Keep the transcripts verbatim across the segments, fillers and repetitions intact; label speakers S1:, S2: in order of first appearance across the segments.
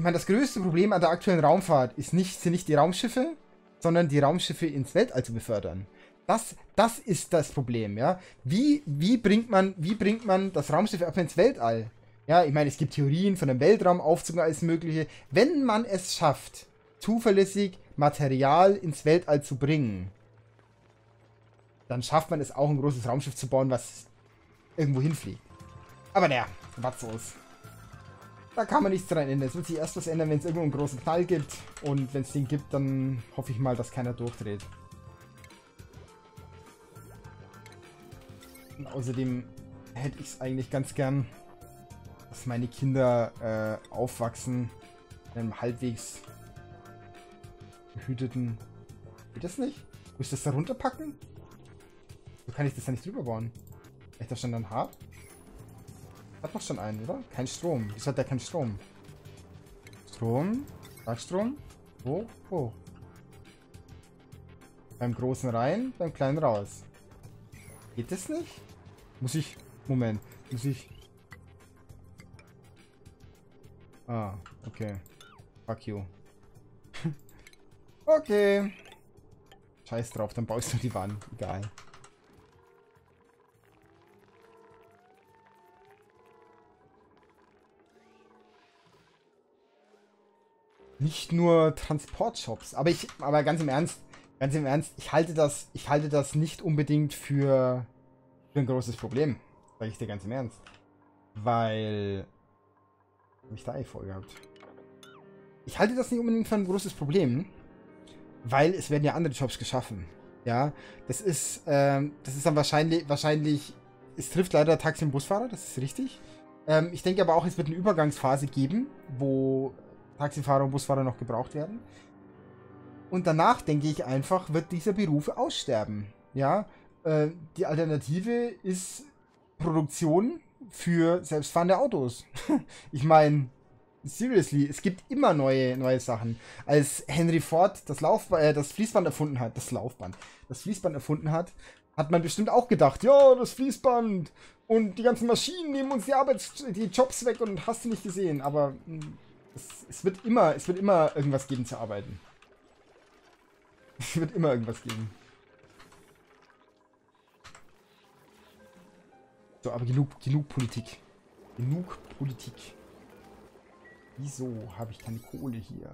S1: ich meine, das größte Problem an der aktuellen Raumfahrt ist nicht, sind nicht die Raumschiffe, sondern die Raumschiffe ins Weltall zu befördern. Das, das ist das Problem, ja. Wie, wie, bringt man, wie bringt man das Raumschiff einfach ins Weltall? Ja, ich meine, es gibt Theorien von einem Weltraumaufzug und alles Mögliche. Wenn man es schafft, zuverlässig Material ins Weltall zu bringen, dann schafft man es auch, ein großes Raumschiff zu bauen, was irgendwo hinfliegt. Aber naja, was soll's. Da kann man nichts dran ändern. Es wird sich erst was ändern, wenn es irgendwo einen großen Knall gibt. Und wenn es den gibt, dann hoffe ich mal, dass keiner durchdreht. Und außerdem hätte ich es eigentlich ganz gern, dass meine Kinder äh, aufwachsen in einem halbwegs behüteten... Geht das nicht? Muss ich das da runterpacken? So kann ich das da nicht drüber bauen. Echt das schon dann hart? Hat noch schon einen, oder? Kein Strom. Wieso hat der keinen Strom? Strom? Starkstrom? Wo? Wo? Beim Großen rein, beim Kleinen raus. Geht das nicht? Muss ich... Moment. Muss ich... Ah, okay. Fuck you. Okay. Scheiß drauf, dann baust du die Wand. Egal. Nicht nur Transportshops, aber ich, aber ganz im Ernst, ganz im Ernst, ich halte das, ich halte das nicht unbedingt für, für ein großes Problem, sage ich dir ganz im Ernst, weil, habe ich da eh voll gehabt. Ich halte das nicht unbedingt für ein großes Problem, weil es werden ja andere Jobs geschaffen, ja, das ist, ähm, das ist dann wahrscheinlich, wahrscheinlich, es trifft leider Taxi- und Busfahrer, das ist richtig. Ähm, ich denke aber auch, es wird eine Übergangsphase geben, wo Taxifahrer und Busfahrer noch gebraucht werden. Und danach, denke ich einfach, wird dieser Beruf aussterben. Ja, äh, die Alternative ist Produktion für selbstfahrende Autos. Ich meine, seriously, es gibt immer neue, neue Sachen. Als Henry Ford das, Lauf, äh, das Fließband erfunden hat, das Laufband, das Fließband erfunden hat, hat man bestimmt auch gedacht, ja, das Fließband und die ganzen Maschinen nehmen uns die Arbeits-, die Jobs weg und hast du nicht gesehen, aber Es, es wird immer, es wird immer irgendwas geben zu arbeiten. Es wird immer irgendwas geben. So, aber genug, genug Politik. Genug Politik. Wieso habe ich keine Kohle hier?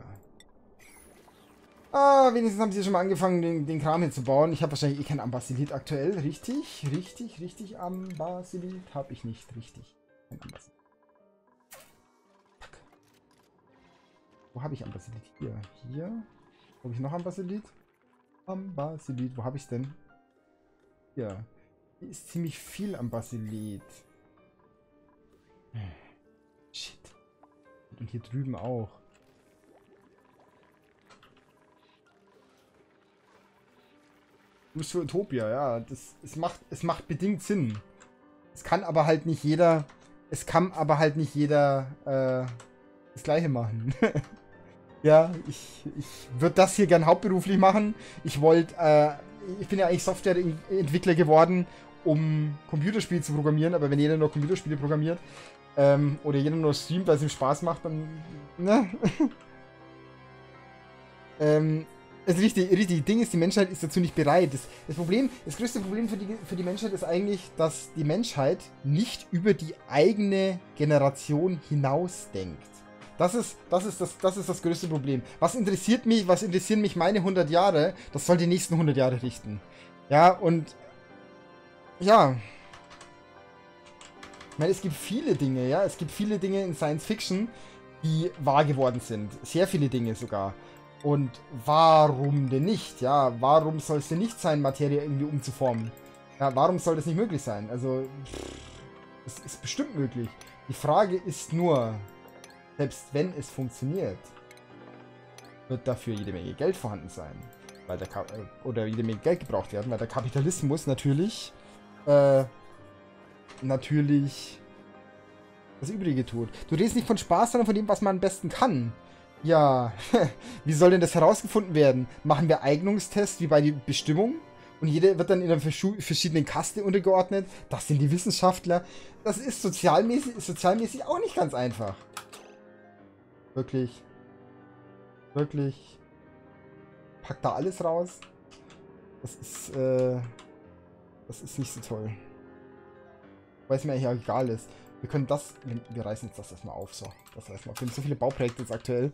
S1: Ah, wenigstens haben sie schon mal angefangen, den, den Kram hier zu bauen. Ich habe wahrscheinlich eh kein Ambasilit aktuell. Richtig, richtig, richtig. Ambasilit habe ich nicht. Richtig. Kein Ambasilit. Wo habe ich Ambasilit? Hier. Hier. Habe ich noch Ambasilit? Ambasilit. Wo habe ich es denn? Hier. Hier ist ziemlich viel Ambasilit. Shit. Und hier drüben auch. Du bist für Utopia, ja. Das, es, macht, es macht bedingt Sinn. Es kann aber halt nicht jeder... Es kann aber halt nicht jeder äh, das Gleiche machen. Ja, ich, ich würde das hier gern hauptberuflich machen. Ich wollte, äh, ich bin ja eigentlich Softwareentwickler geworden, um Computerspiele zu programmieren, aber wenn jeder nur Computerspiele programmiert, ähm, oder jeder nur streamt, weil es ihm Spaß macht, dann, ne? ähm, also richtig, richtig, Ding ist, die Menschheit ist dazu nicht bereit. Das, das Problem, das größte Problem für die, für die Menschheit ist eigentlich, dass die Menschheit nicht über die eigene Generation hinaus denkt. Das ist, das ist das, das ist das größte Problem. Was interessiert mich, was interessieren mich meine hundert Jahre? Das soll die nächsten hundert Jahre richten. Ja, und ja. Ich meine, es gibt viele Dinge, ja. Es gibt viele Dinge in Science Fiction, die wahr geworden sind. Sehr viele Dinge sogar. Und warum denn nicht? Ja, warum soll es denn nicht sein, Materie irgendwie umzuformen? Ja, warum soll das nicht möglich sein? Also, es ist bestimmt möglich. Die Frage ist nur, selbst wenn es funktioniert, wird dafür jede Menge Geld vorhanden sein. Weil der Ka oder jede Menge Geld gebraucht werden, weil der Kapitalismus natürlich äh, natürlich das Übrige tut. Du redest nicht von Spaß, sondern von dem, was man am besten kann. Ja, wie soll denn das herausgefunden werden? Machen wir Eignungstests wie bei der Bestimmung? Und jeder wird dann in einer verschiedenen Kaste untergeordnet? Das sind die Wissenschaftler. Das ist sozialmäßig, sozialmäßig auch nicht ganz einfach. Wirklich. Wirklich. Pack da alles raus. Das ist, äh, das ist nicht so toll. Weil es mir eigentlich auch egal ist. Wir können das, wir, wir reißen jetzt das erstmal auf, so. Das reißen wir auf. Wir haben so viele Bauprojekte jetzt aktuell.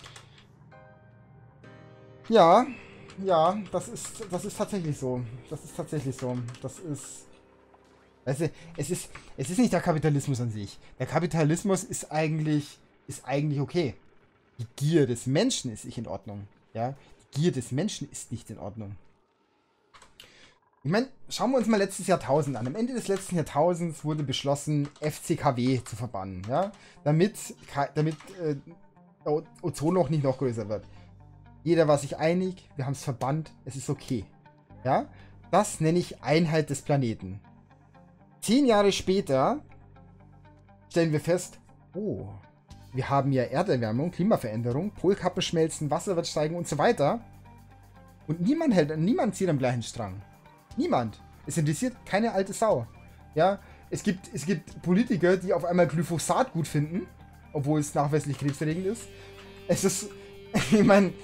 S1: Ja, ja, das ist, das ist tatsächlich so. Das ist tatsächlich so. Das ist, also, es ist, es ist nicht der Kapitalismus an sich. Der Kapitalismus ist eigentlich, ist eigentlich okay. Die Gier des Menschen ist nicht in Ordnung. Ja, die Gier des Menschen ist nicht in Ordnung. Ich meine, schauen wir uns mal letztes Jahrtausend an. Am Ende des letzten Jahrtausends wurde beschlossen, F C K W zu verbannen, ja, damit, damit äh, Ozonloch nicht noch größer wird. Jeder war sich einig, wir haben es verbannt, es ist okay. Ja, das nenne ich Einheit des Planeten. Zehn Jahre später stellen wir fest, oh, wir haben ja Erderwärmung, Klimaveränderung, Polkappen schmelzen, Wasser wird steigen und so weiter. Und niemand hält, niemand zieht am gleichen Strang. Niemand. Es interessiert keine alte Sau. Ja, es gibt, es gibt Politiker, die auf einmal Glyphosat gut finden, obwohl es nachweislich krebserregend ist. Es ist, ich meine,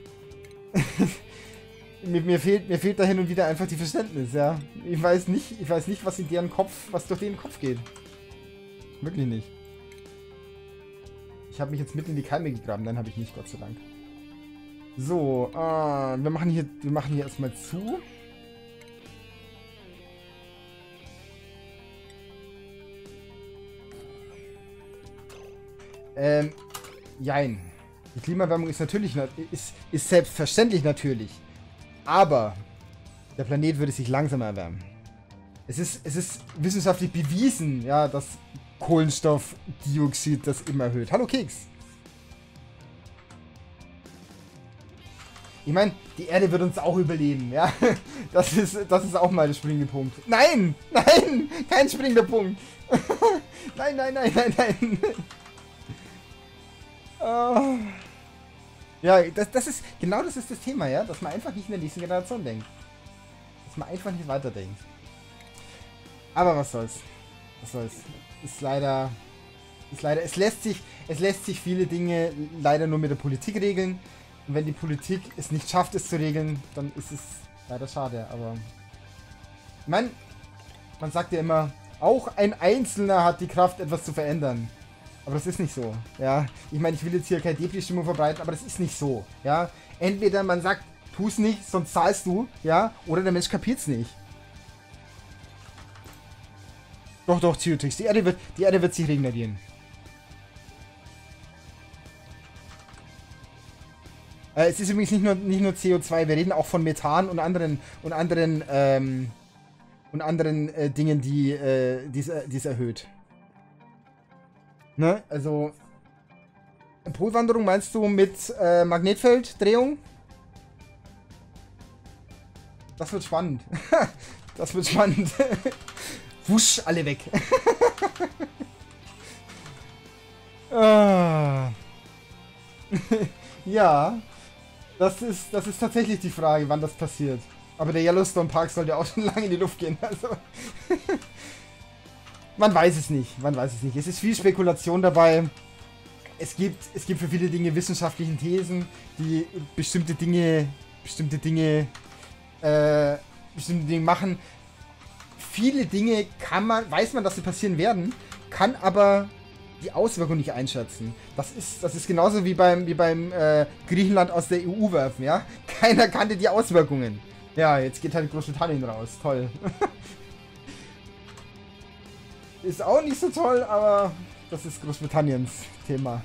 S1: mir, mir, fehlt, mir fehlt da hin und wieder einfach die Verständnis, ja. Ich weiß nicht, ich weiß nicht, was in deren Kopf, was durch den Kopf geht. Wirklich nicht. Ich habe mich jetzt mitten in die Keime gegraben, dann habe ich nicht, Gott sei Dank. So, äh, wir machen hier, wir machen hier erstmal zu. Ähm, jein. Die Klimaerwärmung ist natürlich, ist, ist selbstverständlich natürlich. Aber der Planet würde sich langsam erwärmen. Es ist, es ist wissenschaftlich bewiesen, ja, dass Kohlenstoffdioxid das immer erhöht. Hallo Keks. Ich meine, die Erde wird uns auch überleben, ja. Das ist, das ist auch mal der springende Punkt. Nein! Nein! Kein springender Punkt! Nein, nein, nein, nein, nein! Uh, ja, das, das ist, genau das ist das Thema, ja, dass man einfach nicht in der nächsten Generation denkt. Dass man einfach nicht weiterdenkt. Aber was soll's. Was soll's. Ist leider, ist leider, es lässt sich, es lässt sich viele Dinge leider nur mit der Politik regeln. Und wenn die Politik es nicht schafft, es zu regeln, dann ist es leider schade, aber... Ich meine, man sagt ja immer, auch ein Einzelner hat die Kraft, etwas zu verändern. Aber das ist nicht so, ja. Ich meine, ich will jetzt hier keine Depri-Stimmung verbreiten, aber das ist nicht so, ja. Entweder man sagt, tu es nicht, sonst zahlst du, ja, oder der Mensch kapiert's nicht. Doch, doch, Ziotrix, die Erde wird, die Erde wird sich regenerieren. Äh, es ist übrigens nicht nur, nicht nur C O zwei, wir reden auch von Methan und anderen, und anderen, ähm, und anderen äh, Dingen, die, äh, die es erhöht. Ne, also Polwanderung meinst du mit äh, Magnetfelddrehung? Das wird spannend. Das wird spannend. Wusch, alle weg. ah. Ja, das ist, das ist tatsächlich die Frage, wann das passiert. Aber der Yellowstone Park sollte auch schon lange in die Luft gehen. Also man weiß es nicht, man weiß es nicht. Es ist viel Spekulation dabei. Es gibt, es gibt für viele Dinge wissenschaftliche Thesen, die bestimmte Dinge, bestimmte Dinge, äh, bestimmte Dinge machen. Viele Dinge kann man, weiß man, dass sie passieren werden, kann aber die Auswirkungen nicht einschätzen. Das ist, das ist genauso wie beim, wie beim äh, Griechenland aus der E U werfen, ja? Keiner kannte die Auswirkungen. Ja, jetzt geht halt Großbritannien raus. Toll. Ist auch nicht so toll, aber das ist Großbritanniens Thema.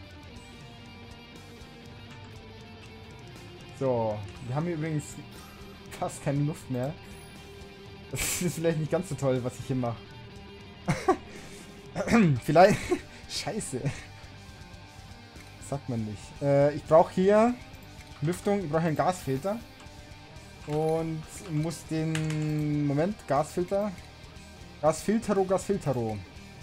S1: So, wir haben hier übrigens fast keine Luft mehr. Das ist vielleicht nicht ganz so toll, was ich hier mache. Vielleicht... Scheiße. Das sagt man nicht. Äh, ich brauche hier Lüftung, ich brauche einen Gasfilter. Und muss den... Moment, Gasfilter... Gasfiltero, Gasfiltero.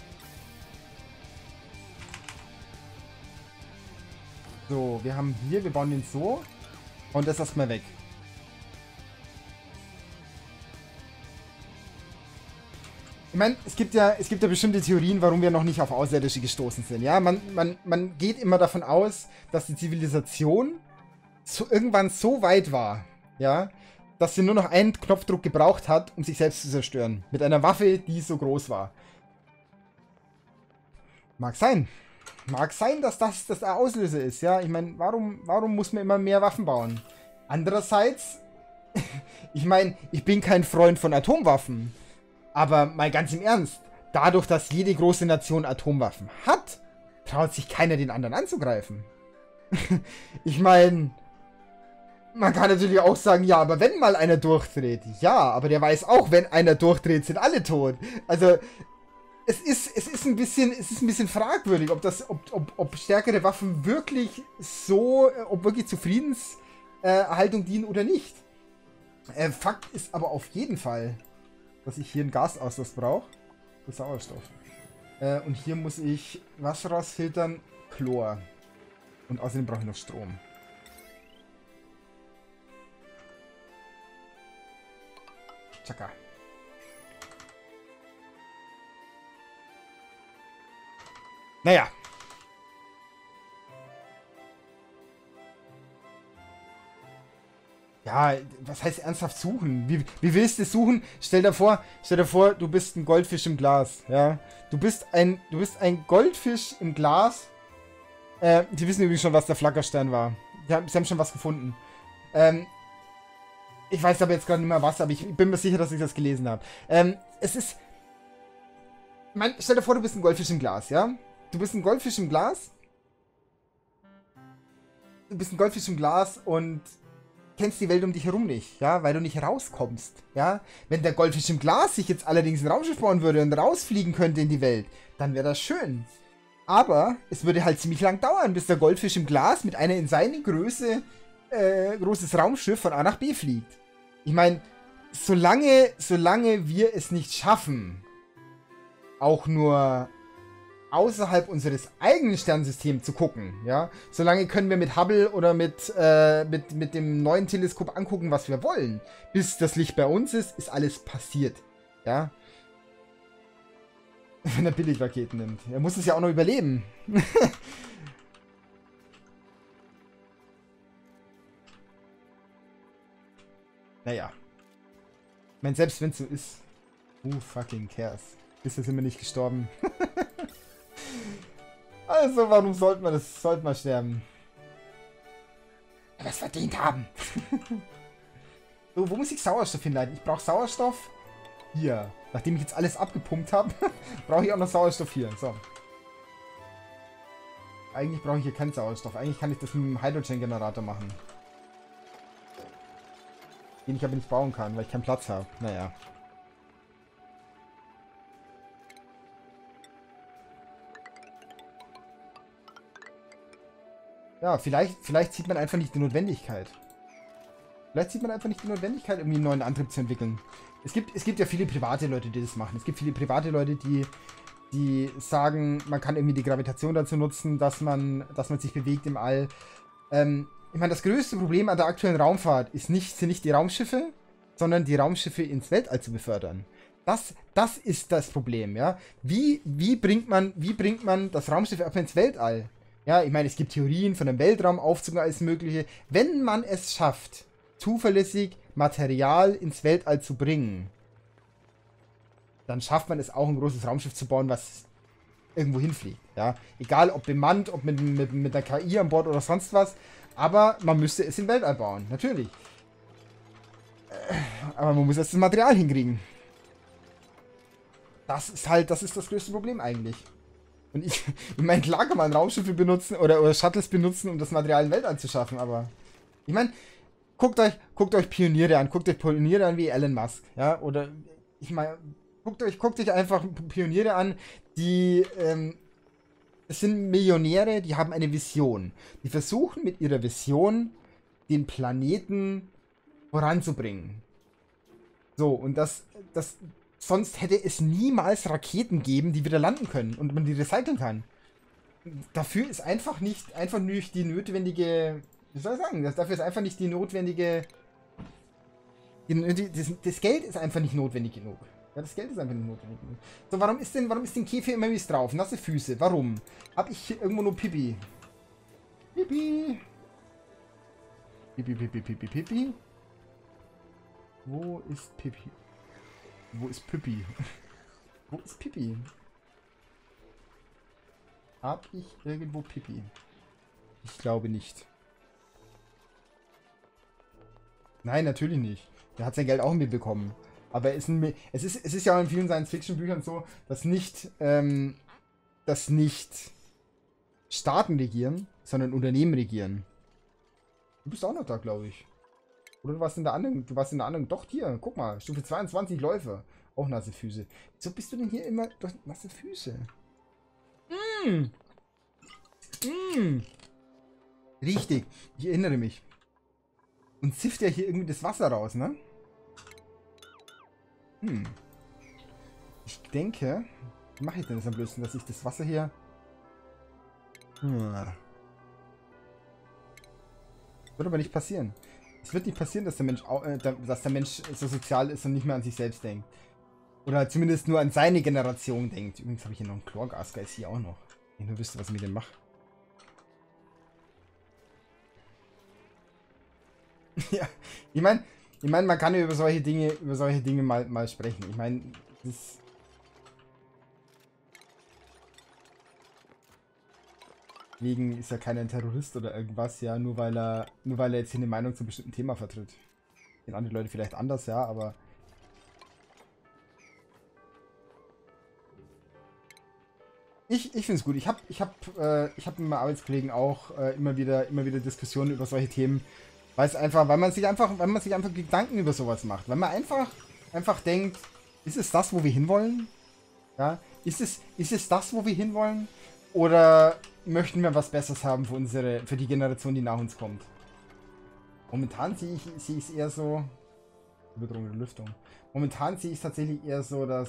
S1: So, wir haben hier, wir bauen den so. Und das erstmal weg. Ich meine, es gibt ja, es gibt ja bestimmte Theorien, warum wir noch nicht auf Außerirdische gestoßen sind. Ja, man, man, man geht immer davon aus, dass die Zivilisation so, irgendwann so weit war, ja, dass sie nur noch einen Knopfdruck gebraucht hat, um sich selbst zu zerstören. Mit einer Waffe, die so groß war. Mag sein. Mag sein, dass das, das der Auslöser ist, ja. Ich meine, warum, warum muss man immer mehr Waffen bauen? Andererseits, ich meine, ich bin kein Freund von Atomwaffen. Aber mal ganz im Ernst, dadurch, dass jede große Nation Atomwaffen hat, traut sich keiner den anderen anzugreifen. Ich meine, man kann natürlich auch sagen, ja, aber wenn mal einer durchdreht, ja, aber der weiß auch, wenn einer durchdreht, sind alle tot. Also, es ist, es ist ein bisschen, es ist ein bisschen fragwürdig, ob das, ob, ob, ob stärkere Waffen wirklich so, ob wirklich zur Friedenserhaltung dienen oder nicht. Äh, Fakt ist aber auf jeden Fall, dass ich hier einen Gasauslass brauche. Für Sauerstoff. Äh, und hier muss ich Wasser rausfiltern, Chlor. Und außerdem brauche ich noch Strom. Tschakka. Naja. Ja, was heißt ernsthaft suchen? Wie, wie willst du suchen? Stell dir vor, stell dir vor, du bist ein Goldfisch im Glas, ja? Du bist ein, du bist ein Goldfisch im Glas. Äh, die wissen übrigens schon, was der Flackerstern war. Die haben, sie haben schon was gefunden. Ähm, ich weiß aber jetzt gerade nicht mehr was, aber ich bin mir sicher, dass ich das gelesen habe. Ähm, es ist... Man, stell dir vor, du bist ein Goldfisch im Glas, ja? Du bist ein Goldfisch im Glas. Du bist ein Goldfisch im Glas und kennst die Welt um dich herum nicht, ja, weil du nicht rauskommst, ja. Wenn der Goldfisch im Glas sich jetzt allerdings ein Raumschiff bauen würde und rausfliegen könnte in die Welt, dann wäre das schön. Aber es würde halt ziemlich lang dauern, bis der Goldfisch im Glas mit einer in seine Größe äh, großes Raumschiff von A nach B fliegt. Ich meine, solange, solange wir es nicht schaffen, auch nur außerhalb unseres eigenen Sternsystems zu gucken, ja, solange können wir mit Hubble oder mit, äh, mit, mit dem neuen Teleskop angucken, was wir wollen. Bis das Licht bei uns ist, ist alles passiert, ja. Wenn er Billigraketen nimmt. Er muss es ja auch noch überleben. Naja. Ich meine, selbst wenn es so ist, who fucking cares? Bisher sind wir nicht gestorben. Also, warum sollte man das, sollte man sterben? Weil wir es verdient haben. So, wo muss ich Sauerstoff hinleiten? Ich brauche Sauerstoff hier. Nachdem ich jetzt alles abgepumpt habe, brauche ich auch noch Sauerstoff hier. So. Eigentlich brauche ich hier keinen Sauerstoff. Eigentlich kann ich das mit einem Hydrogen-Generator machen. Den ich aber nicht bauen kann, weil ich keinen Platz habe. Naja. Ja, vielleicht, vielleicht sieht man einfach nicht die Notwendigkeit. Vielleicht sieht man einfach nicht die Notwendigkeit, irgendwie einen neuen Antrieb zu entwickeln. Es gibt, es gibt ja viele private Leute, die das machen. Es gibt viele private Leute, die, die sagen, man kann irgendwie die Gravitation dazu nutzen, dass man, dass man sich bewegt im All. Ähm, ich meine, das größte Problem an der aktuellen Raumfahrt ist nicht, sind nicht die Raumschiffe, sondern die Raumschiffe ins Weltall zu befördern. Das, das ist das Problem, ja. Wie, wie bringt man, wie bringt man das Raumschiff einfach ins Weltall? Ja, ich meine, es gibt Theorien von einem Weltraumaufzug und alles Mögliche. Wenn man es schafft, zuverlässig Material ins Weltall zu bringen, dann schafft man es auch, ein großes Raumschiff zu bauen, was irgendwo hinfliegt. Ja? Egal, ob bemannt, ob mit, mit, mit einer K I an Bord oder sonst was. Aber man müsste es im Weltall bauen, natürlich. Aber man muss erst das Material hinkriegen. Das ist halt, das ist das größte Problem eigentlich. Und ich, ich meine, klar kann man Raumschiffe benutzen oder, oder Shuttles benutzen, um das Material im Weltall zu schaffen, aber ich meine, guckt euch, guckt euch Pioniere an, guckt euch Pioniere an wie Elon Musk, ja, oder ich meine, guckt euch, guckt euch einfach Pioniere an, die, ähm, es sind Millionäre, die haben eine Vision. Die versuchen mit ihrer Vision den Planeten voranzubringen. So, und das, das, sonst hätte es niemals Raketen geben, die wieder landen können und man die recyceln kann. Dafür ist einfach nicht, einfach nicht die notwendige, wie soll ich sagen, das, dafür ist einfach nicht die notwendige, die, die, das, das Geld ist einfach nicht notwendig genug. Ja, das Geld ist einfach nicht notwendig. So, warum ist denn, warum ist denn Käfer immer mies drauf? Nasse Füße, warum? Hab ich hier irgendwo nur Pipi? Pipi. Pipi, Pipi, Pipi, Pipi. Wo ist Pipi? Wo ist Pipi? Wo ist Pipi? Hab ich irgendwo Pipi? Ich glaube nicht. Nein, natürlich nicht. Der hat sein Geld auch mitbekommen. Aber es ist, ein, es, ist, es ist ja auch in vielen Science-Fiction-Büchern so, dass nicht, ähm, dass nicht Staaten regieren, sondern Unternehmen regieren. Du bist auch noch da, glaube ich. Oder du warst in der anderen, du warst in der anderen. Doch, hier, guck mal, Stufe zweiundzwanzig Läufe. Auch nasse Füße. Wieso bist du denn hier immer durch nasse Füße? Mm. Mm. Richtig, ich erinnere mich. Und zifft ja hier irgendwie das Wasser raus, ne? Hm. Ich denke, wie mache ich denn das am blödsten, dass ich das Wasser hier... Hm. Das wird aber nicht passieren. Es wird nicht passieren, dass der Mensch, äh, dass der Mensch so sozial ist und nicht mehr an sich selbst denkt. Oder zumindest nur an seine Generation denkt. Übrigens habe ich hier noch einen Chlorgasgeist hier auch noch. Ich nur wüsste, was ich mit dem mache. Ja, ich meine, ich meine, man kann ja über solche Dinge, über solche Dinge mal, mal sprechen. Ich meine, das... Deswegen ist er kein Terrorist oder irgendwas, ja, nur weil er, nur weil er jetzt hier eine Meinung zu einem bestimmten Thema vertritt. Den andere Leute vielleicht anders, ja, aber... Ich, ich finde es gut. Ich habe ich hab, äh, ich hab mit meinen Arbeitskollegen auch äh, immer wieder immer wieder Diskussionen über solche Themen. Weil es einfach, weil man sich einfach, weil man sich einfach Gedanken über sowas macht. Weil man einfach, einfach denkt, ist es das, wo wir hinwollen? Ja? Ist es, ist es das, wo wir hinwollen? Oder möchten wir was Besseres haben für unsere, für die Generation, die nach uns kommt? Momentan sehe ich, sehe ich es eher so. Überdrungen der Lüftung. Momentan sehe ich es tatsächlich eher so, dass.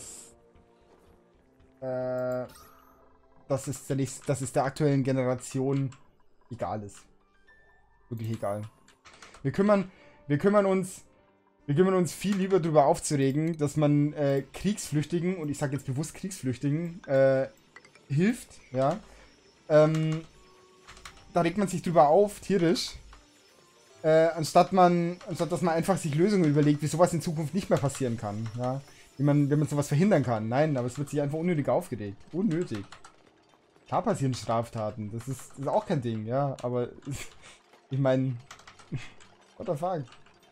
S1: Äh, dass es, der, dass es der aktuellen Generation egal ist. Wirklich egal. Wir kümmern, wir kümmern uns, wir kümmern uns viel lieber darüber aufzuregen, dass man äh, Kriegsflüchtigen, und ich sage jetzt bewusst Kriegsflüchtigen, äh, hilft, ja. Ähm, da regt man sich drüber auf, tierisch. Äh, anstatt man, anstatt dass man einfach sich Lösungen überlegt, wie sowas in Zukunft nicht mehr passieren kann, ja. Wie man, wenn man sowas verhindern kann. Nein, aber es wird sich einfach unnötig aufgeregt. Unnötig. Klar passieren Straftaten, das ist, das ist auch kein Ding, ja, aber ich meine, what the fuck?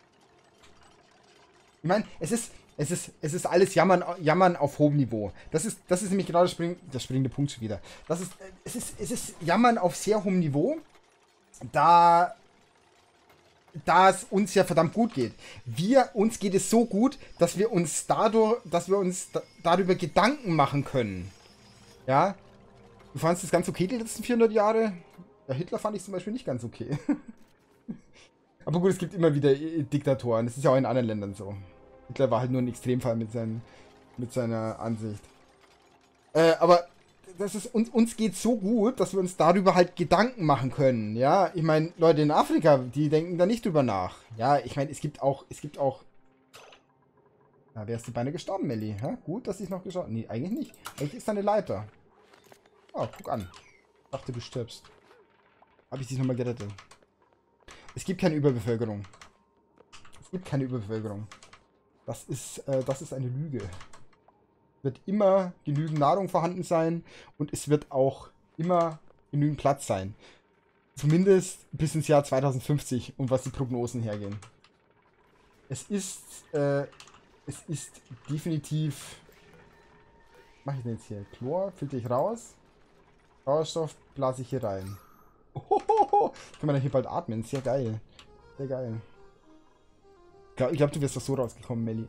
S1: Ich meine, es ist, es ist, es ist alles Jammern, Jammern auf hohem Niveau. Das ist, das ist nämlich genau der, spring, der springende Punkt schon wieder. Das ist, es ist, es ist Jammern auf sehr hohem Niveau, da, da es uns ja verdammt gut geht. Wir, uns geht es so gut, dass wir uns dadurch, dass wir uns da, darüber Gedanken machen können. Ja? Du fandest das ganz okay die letzten vierhundert Jahre? Ja, Hitler fand ich zum Beispiel nicht ganz okay. Aber gut, es gibt immer wieder Diktatoren. Das ist ja auch in anderen Ländern so. Hitler war halt nur ein Extremfall mit, seinen, mit seiner Ansicht. Äh, aber das ist, uns, uns geht so gut, dass wir uns darüber halt Gedanken machen können. Ja, ich meine, Leute in Afrika, die denken da nicht drüber nach. Ja, ich meine, es gibt auch, es gibt auch... Na, wärst du beinahe gestorben, Melli? Ja, gut, dass ich noch gestorben... Nee, eigentlich nicht. Eigentlich ist da eine Leiter. Oh, guck an. Ich dachte, du stirbst. Habe ich dich nochmal gerettet. Es gibt keine Überbevölkerung. Es gibt keine Überbevölkerung. Das ist, äh, das ist eine Lüge. Es wird immer genügend Nahrung vorhanden sein und es wird auch immer genügend Platz sein. Zumindest bis ins Jahr zweitausendfünfzig, um was die Prognosen hergehen. Es ist, äh, es ist definitiv... Was mache ich denn jetzt hier? Chlor filter ich raus. Sauerstoff blase ich hier rein. Ohohoho. Kann man dann hier bald atmen. Sehr geil. Sehr geil. Ich glaube, glaub, du wirst das so rausgekommen, Melli.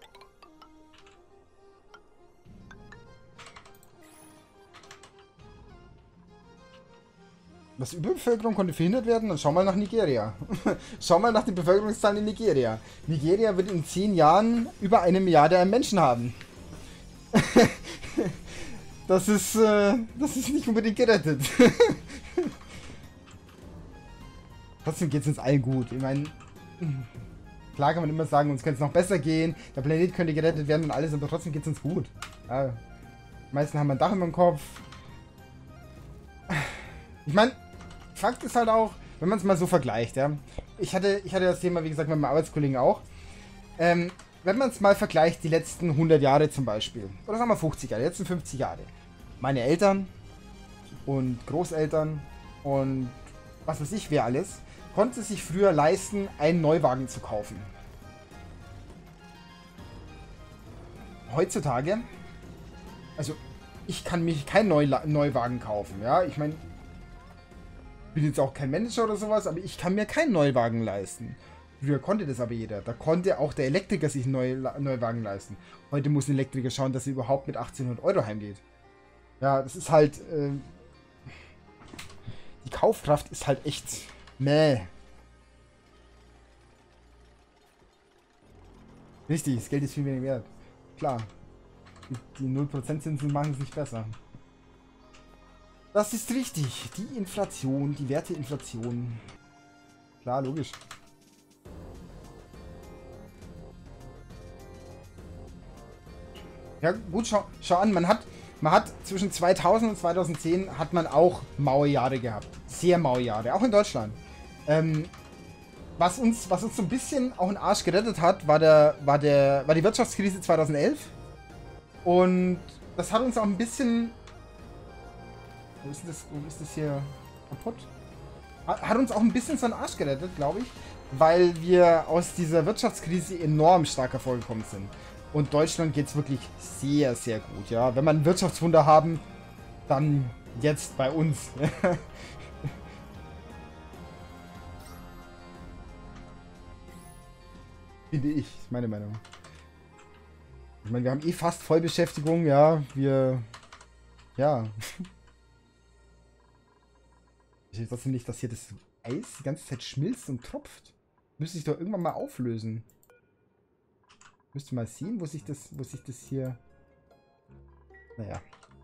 S1: Was Überbevölkerung konnte verhindert werden? Dann schau mal nach Nigeria. Schau mal nach den Bevölkerungszahlen in Nigeria. Nigeria wird in zehn Jahren über eine Milliarde an Menschen haben. Das ist, äh, das ist nicht unbedingt gerettet. Trotzdem geht es uns allen gut. Ich meine, Klar kann man immer sagen, uns könnte es noch besser gehen, der Planet könnte gerettet werden und alles, aber trotzdem geht es uns gut. Ja, die meisten haben ein Dach über dem Kopf. Ich meine, Fakt ist halt auch, wenn man es mal so vergleicht, ja. Ich hatte, ich hatte das Thema, wie gesagt, mit meinem Arbeitskollegen auch. Ähm, wenn man es mal vergleicht, die letzten hundert Jahre zum Beispiel, oder sagen wir fünfzig Jahre, die letzten fünfzig Jahre. Meine Eltern und Großeltern und was weiß ich, wer alles, konnte sich früher leisten, einen Neuwagen zu kaufen. Heutzutage, also ich kann mich keinen Neu Neuwagen kaufen, ja, ich meine, ich bin jetzt auch kein Manager oder sowas, aber ich kann mir keinen Neuwagen leisten. Früher konnte das aber jeder. Da konnte auch der Elektriker sich einen Neu Neuwagen leisten. Heute muss ein Elektriker schauen, dass er überhaupt mit achtzehnhundert Euro heimgeht. Ja, das ist halt, äh, die Kaufkraft ist halt echt meh. Richtig, das Geld ist viel weniger wert. Klar. Die, die null Prozent Zinsen machen es nicht besser. Das ist richtig. Die Inflation, die Werteinflation. Klar, logisch. Ja gut, schau, schau an, man hat, man hat zwischen zweitausend und zweitausendzehn hat man auch maue Jahre gehabt. Sehr maue Jahre, auch in Deutschland. Ähm, was uns, was uns so ein bisschen auch einen Arsch gerettet hat, war, der, war, der, war die Wirtschaftskrise zweitausendelf. Und das hat uns auch ein bisschen... Wo ist das, wo ist das hier kaputt? Hat, hat uns auch ein bisschen so einen Arsch gerettet, glaube ich. Weil wir aus dieser Wirtschaftskrise enorm stark hervorgekommen sind. Und Deutschland geht es wirklich sehr, sehr gut. Ja, wenn wir ein Wirtschaftswunder haben, dann jetzt bei uns. Finde ich, ist meine Meinung. Ich meine, wir haben eh fast Vollbeschäftigung, ja, wir, ja. Ich weiß trotzdem nicht, dass hier das Eis die ganze Zeit schmilzt und tropft. Müsste sich doch irgendwann mal auflösen. Müsste mal sehen, wo sich das, wo sich das hier... Naja.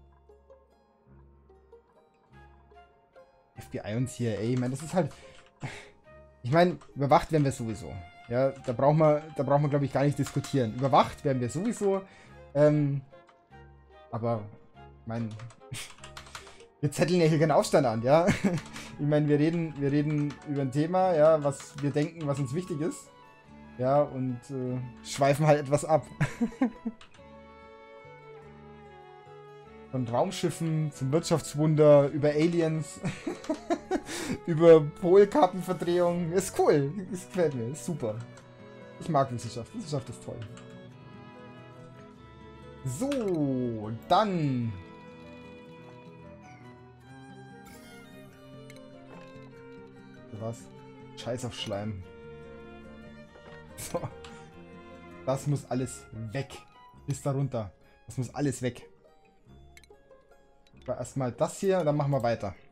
S1: F B I und C I A, ich meine, das ist halt... Ich meine, überwacht werden wir sowieso. Ja, da brauchen wir, da brauchen wir, glaube ich, gar nicht diskutieren. Überwacht werden wir sowieso. Ähm, aber, ich meine... Wir zetteln ja hier keinen Aufstand an, ja. Ich meine, wir reden, wir reden über ein Thema, ja, was wir denken, was uns wichtig ist. Ja, und äh, schweifen halt etwas ab. Von Raumschiffen zum Wirtschaftswunder, über Aliens, über Polkappenverdrehung. Ist cool. Das gefällt mir. Ist super. Ich mag Wissenschaft. Wissenschaft ist toll. So, dann... Was? Scheiß auf Schleim. So. Das muss alles weg. Bis darunter. Das muss alles weg. Aber erstmal das hier und dann machen wir weiter.